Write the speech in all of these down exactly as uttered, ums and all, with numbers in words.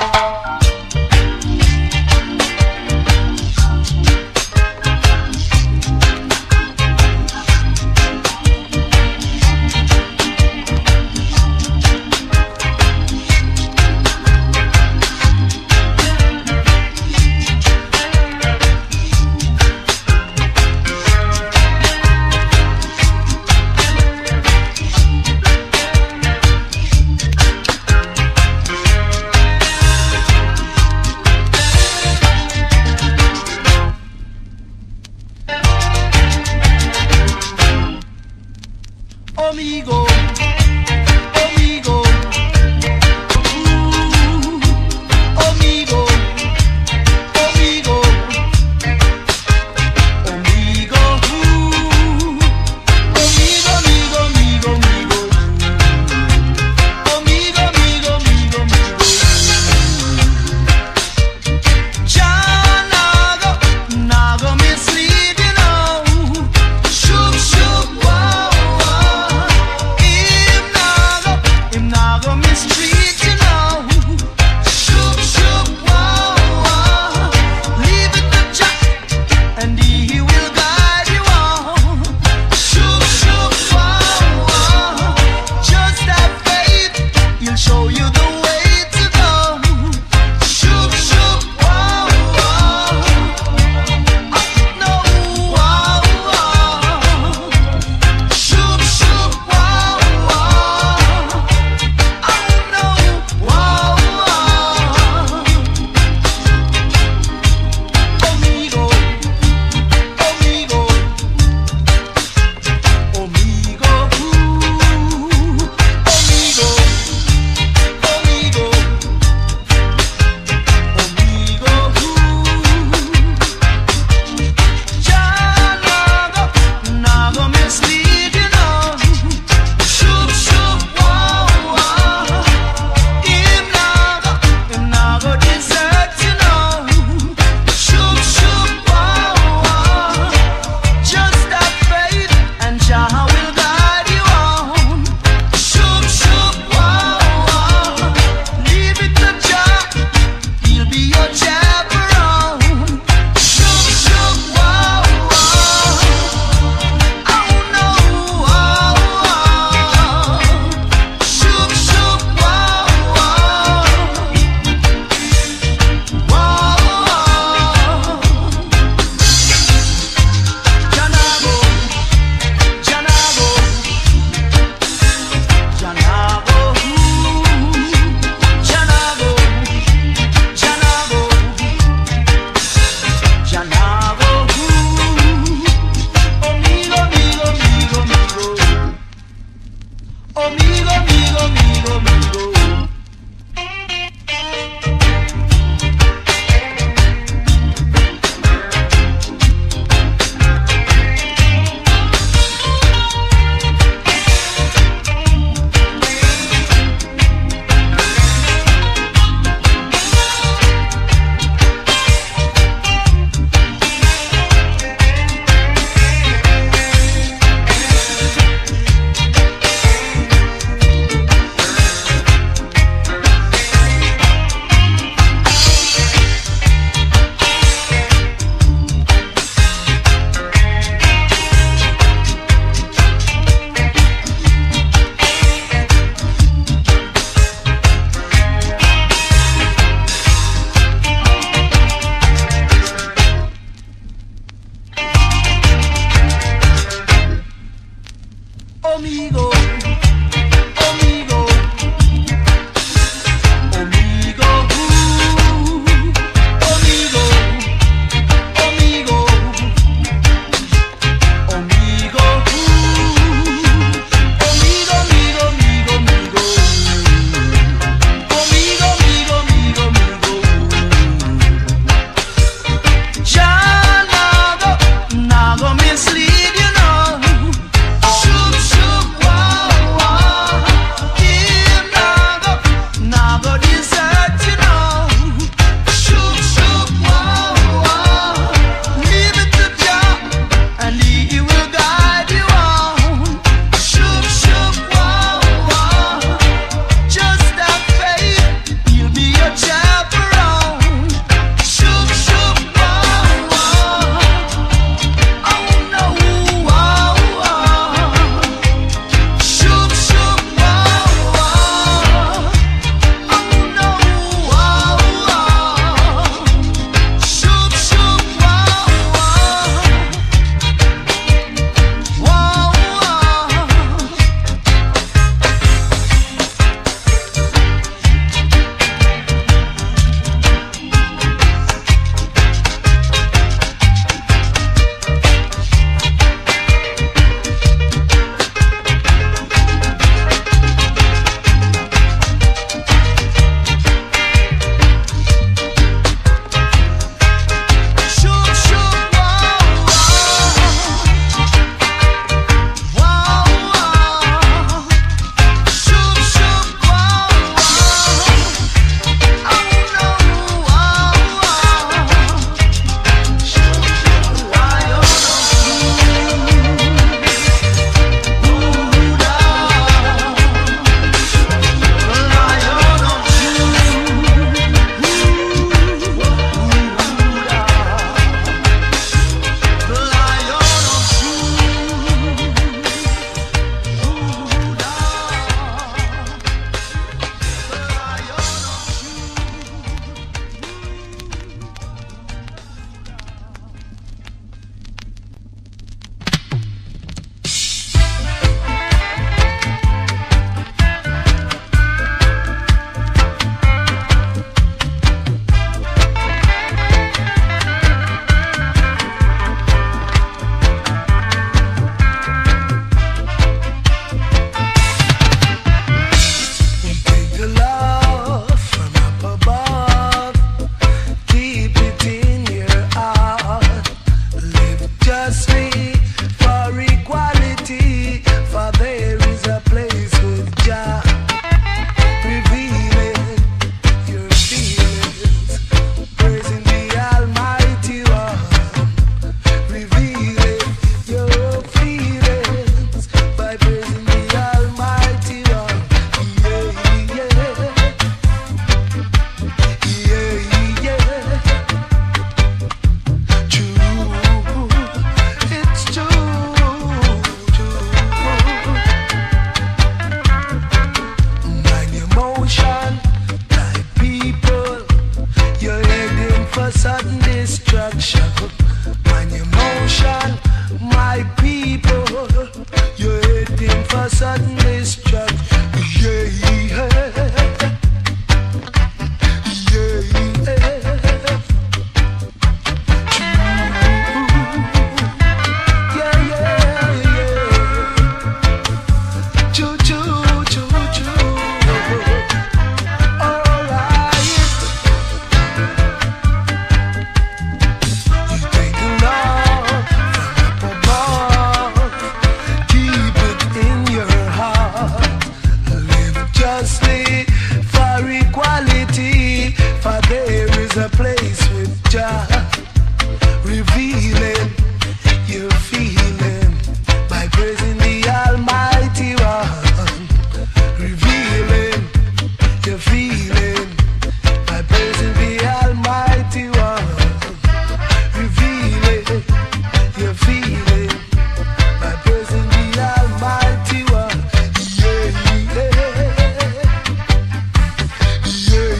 Amigo, amigo, uh, amigo, amigo, amigo, uh, amigo, amigo, amigo, amigo, amigo, amigo, amigo, amigo. Ya nago, nago mislead, you know. Shook, shook, wow. Amigo, equality, for there is a place with Jah, revealing your feeling by praising the Almighty One, revealing your feeling by praising the Almighty One, revealing your feeling by praising the Almighty One. Yeah, yeah, yeah.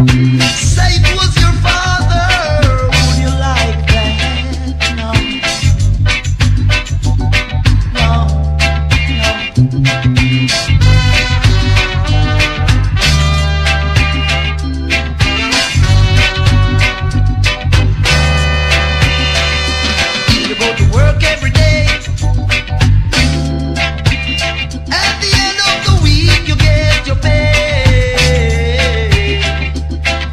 Say it was your father. Would you like that? No. No. You go to work every day. At the end of the week, you get your pay.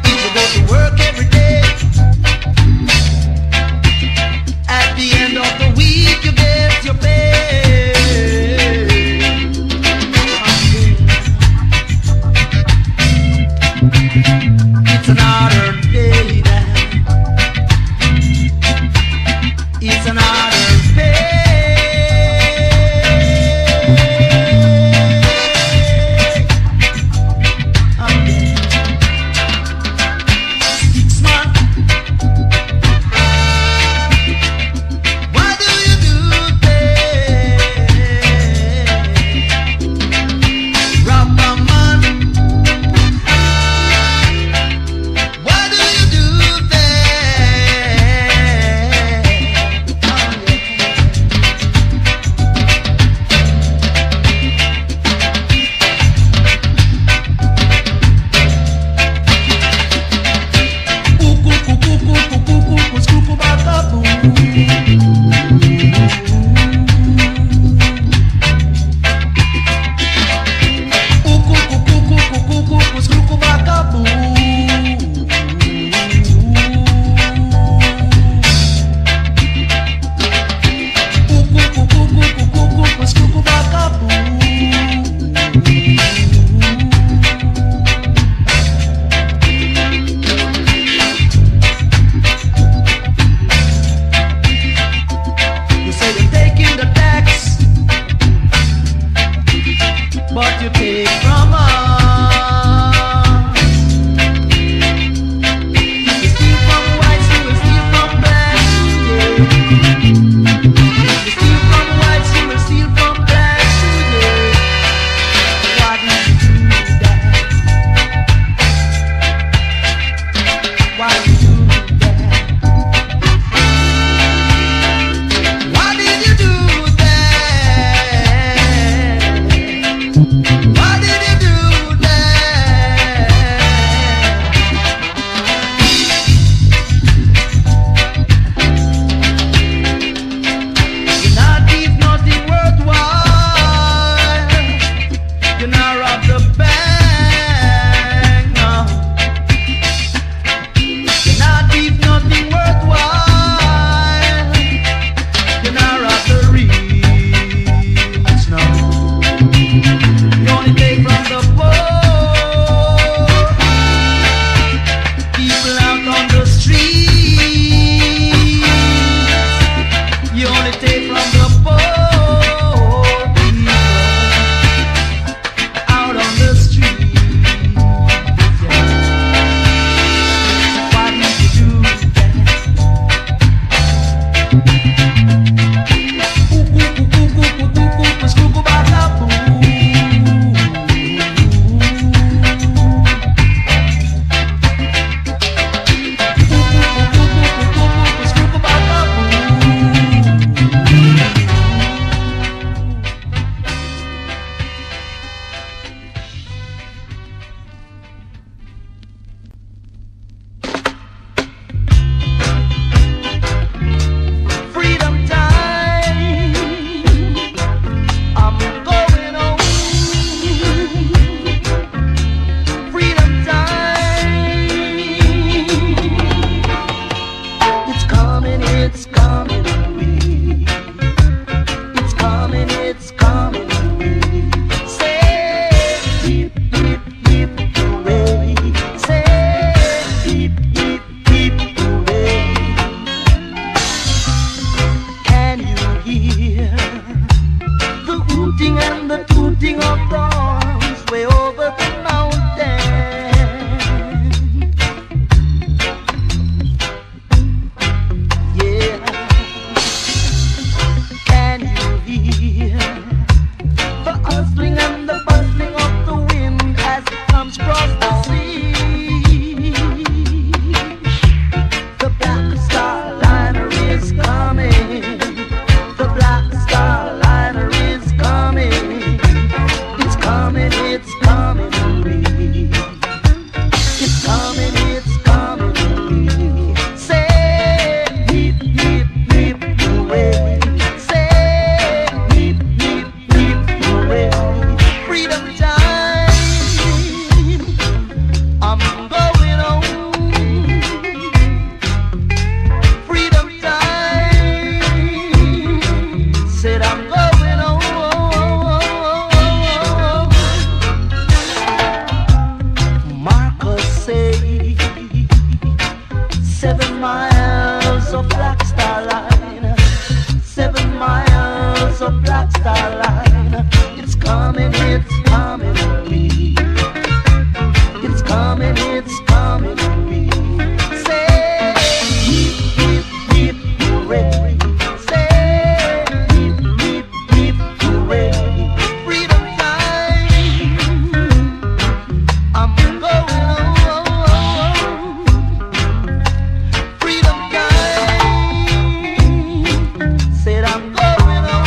miles of Black Star Line, seven miles of Black Star Line. It's coming, it's coming to me. It's coming, it's coming to me. Say, hip, hip, hip, hooray. Say, hip, hip, hip, hooray. Freedom time. I'm going home. Freedom time. Said I'm going home.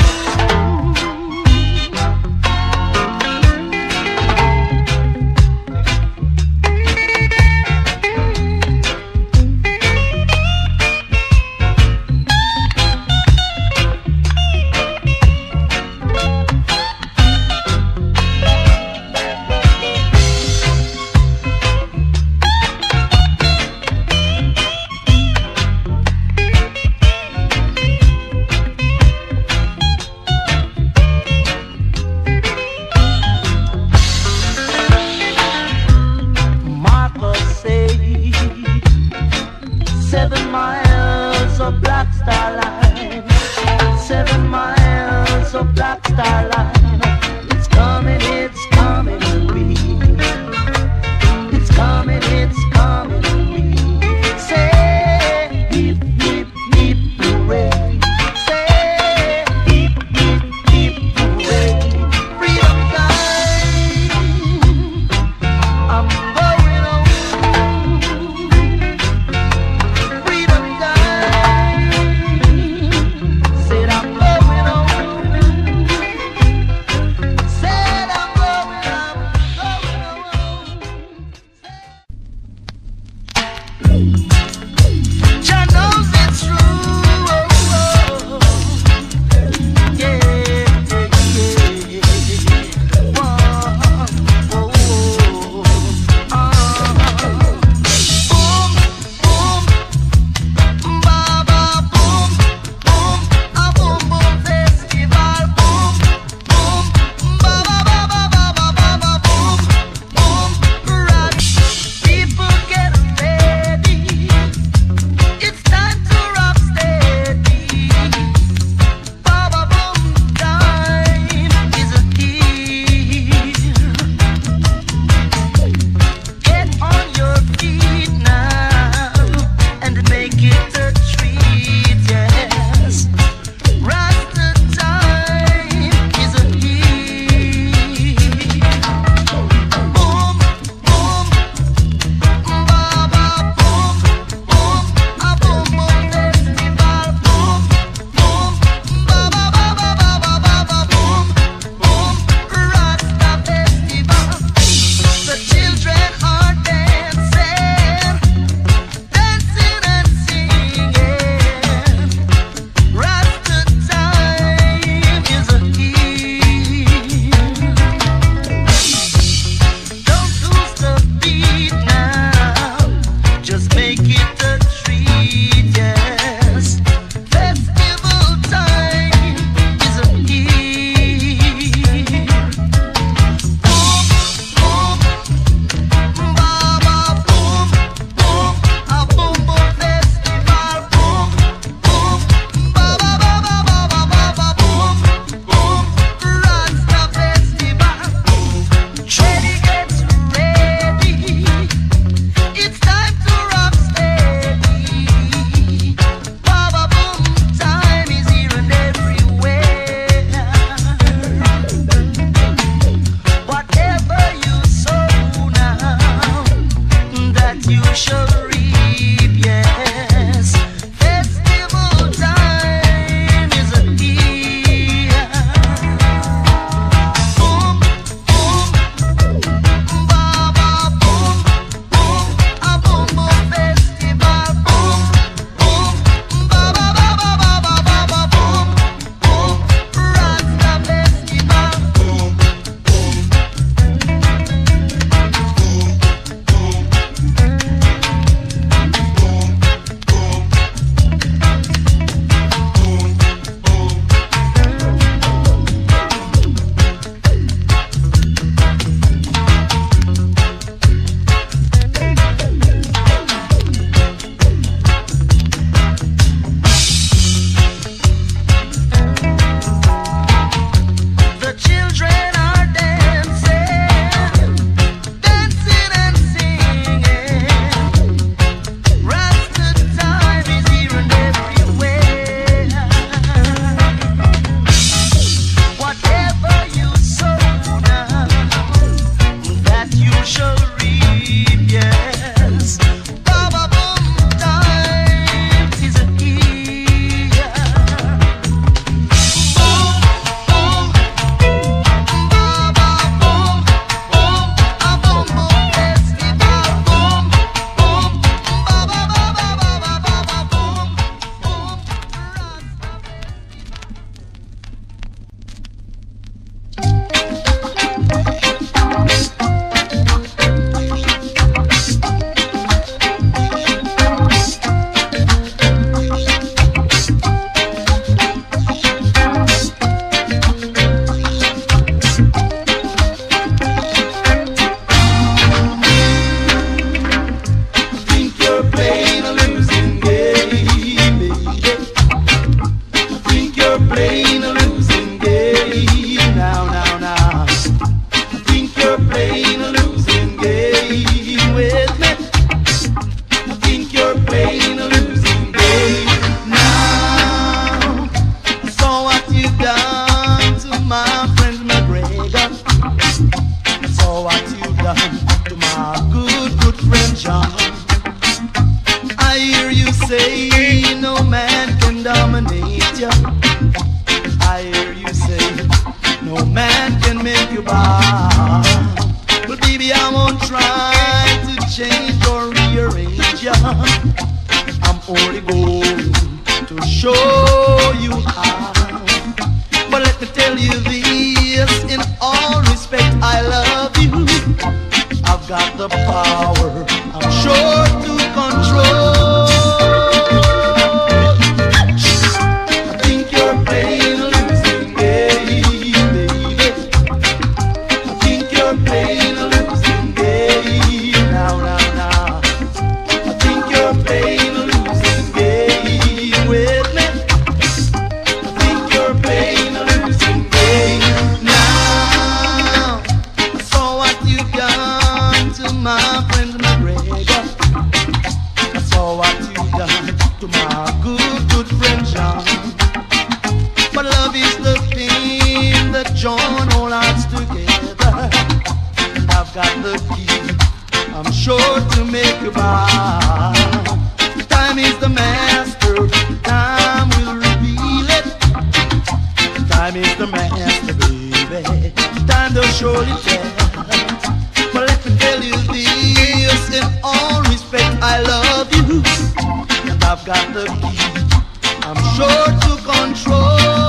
dominate you. I hear you say, no man can make you bow. But baby, I won't try to change or rearrange you. I'm only going to show you how. But let me tell you this, in all respect, I love you. I've got the power, I'm sure to control. I think you're playing a losing game, baby. I think you're playing a losing game. Now, now, now. I think you're playing a losing game with me. I think you're playing a losing game now. I saw what you've done to my friend McGregor. I saw what you've done to my good, good friend John. But love is the thing that join all hearts together. And I've got the key, I'm sure to make you bow. Time is the master, time will reveal it. Time is the master, baby. Time to surely tell. But let me tell you this, in all respect, I love you. And I've got the key, I'm sure to control.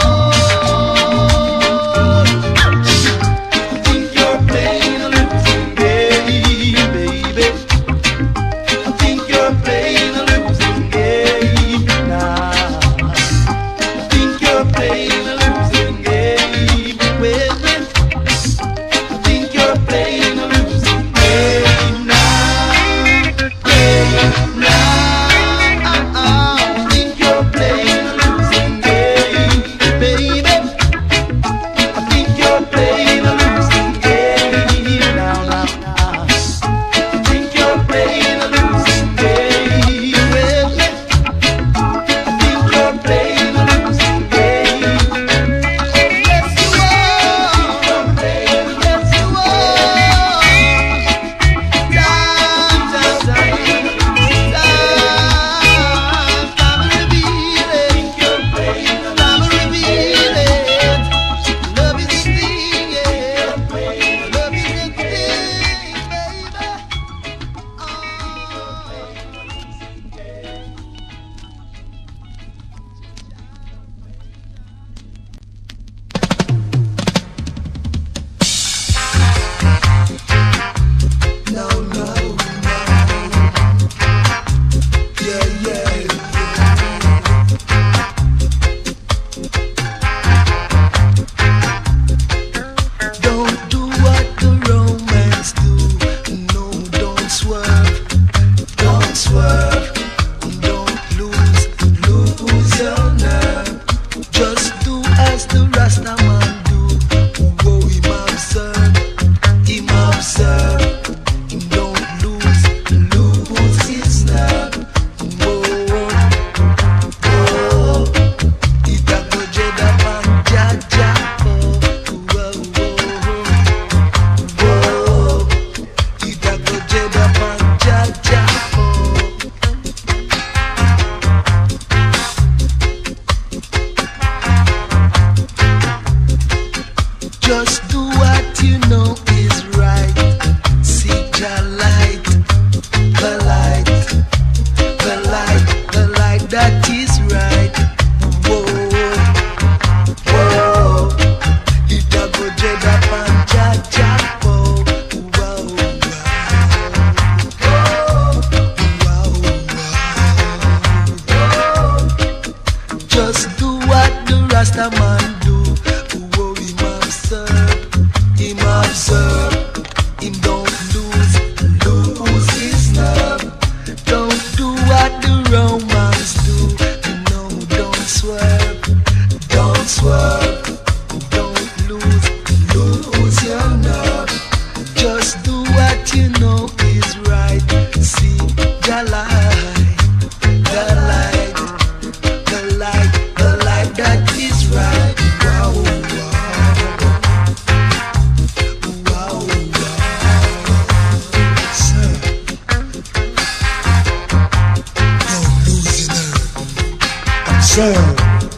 I think you're playing a losing game, baby. I think you're playing a losing game now. I think you're playing a losing game with me. I think you're playing a losing game now. Game now. I think you're playing a losing game, baby. I think you're playing a losing game now, now, now. I think you're playing a losing game with me. I think you're playing a losing game. Yes, you are. Yes, you are. Time, time, time, time, time to reveal it. Time to reveal it. Love is the thing, yeah. Love is the thing, baby. No, no, no. Yeah, yeah. Don't do what the Romans do. No, don't swerve. Don't swerve. Don't lose, lose your nerve. Just do as the Rasta man do. Whoa, him observe, him observe. Him don't lose, lose his nerve. Whoa, whoa. Ita go jeda man jaja. Whoa, whoa, whoa. Ita go jeda man jaja. Just do what you know is right. Seek your light, the light, the light, the light that is right. Whoa, whoa. Ita go jeda pan jaja. Whoa, wow, wow, wow. Just do what the Rasta man do. Whoa, him observe, him observe. Him don't lose, lose his nerve. Don't do what the Romans do. No, don't swerve, don't swerve. Don't lose, lose your nerve. Just do what you know is right. See the light, the light, the light, the light that is right. Wow, wow, wow, wow. Sir, don't lose your nerve. Observe.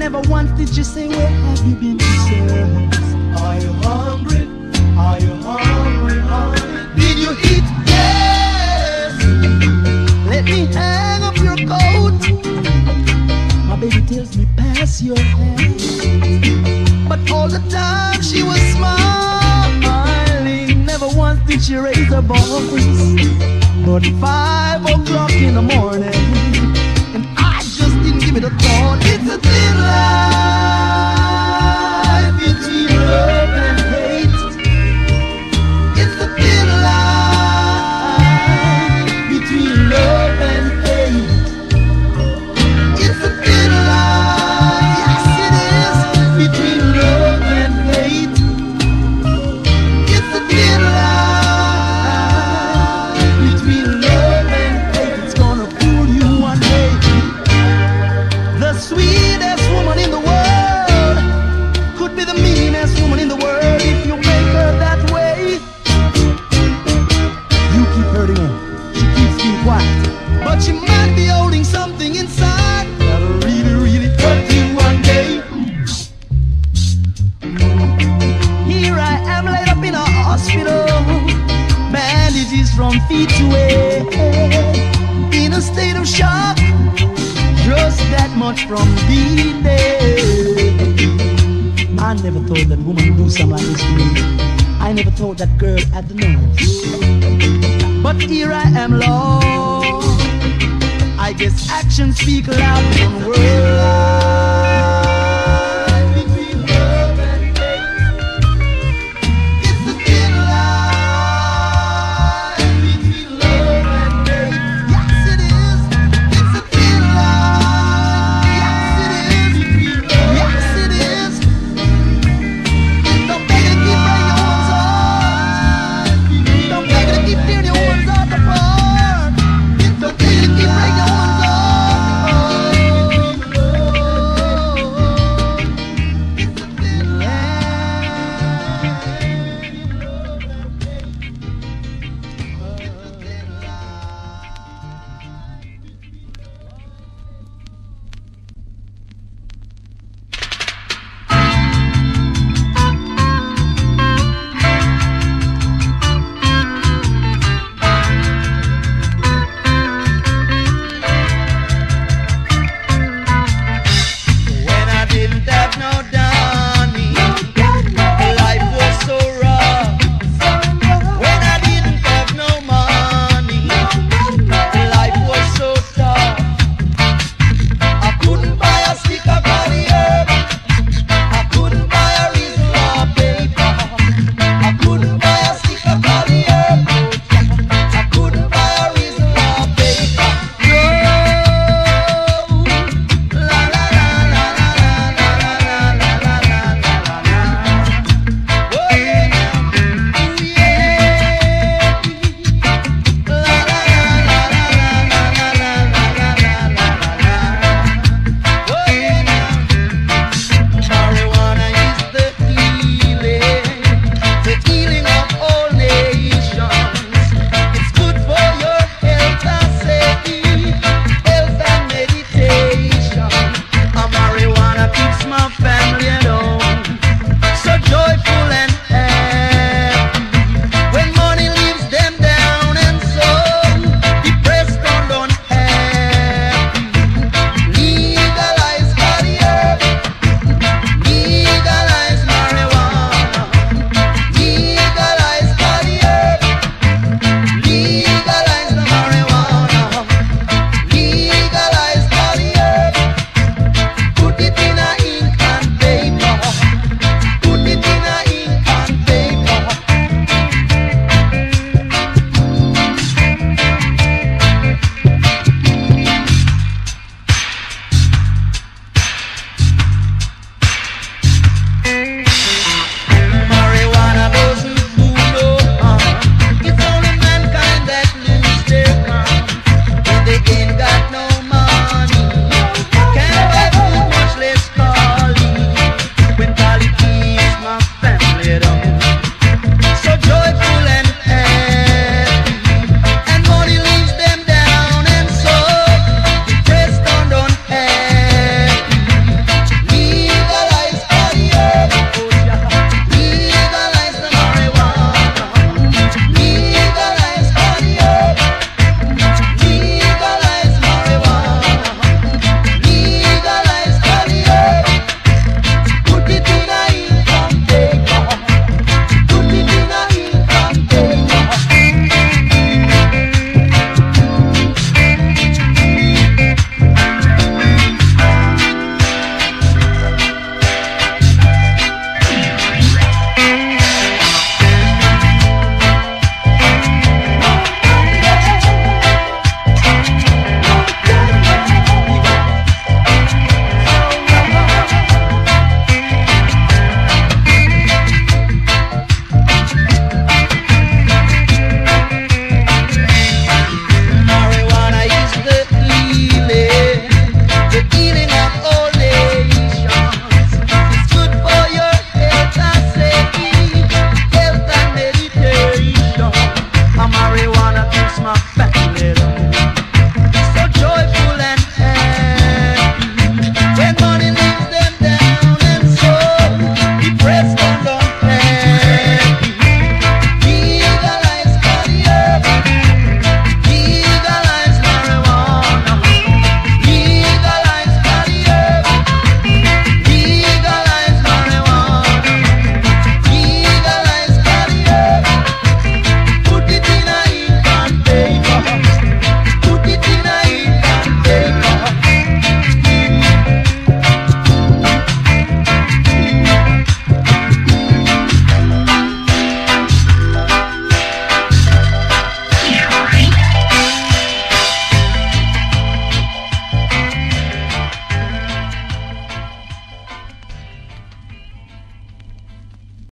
never once did you say, where have you been, sir? Are you hungry? Are you hungry, hungry? Did you eat? Yes. Let me hang up your coat. My baby tells me, pass your hand. But all the time she was smiling. Never once did she raise her voice. But five o'clock in the morning, and I just didn't give it a thought. It's a thin line between love and hate. It's a thin line between love and hate. It's a thin line, yes it is, between love and hate. It's a thin line between love and hate. It's gonna fool you one day. The sweetest woman in the world could be the meanest woman in the world if you make her that way. You keep hurting her, she keeps being quiet, but she might be holding something inside that'll really, really hurt you one day. Here I am laid up in a hospital, bandages from feet to head, in a state of shock, just that much from being dead. I never thought that woman would do something like this to me. I never thought that girl had the nerves. But here I am, Lord. I guess actions speak louder than words.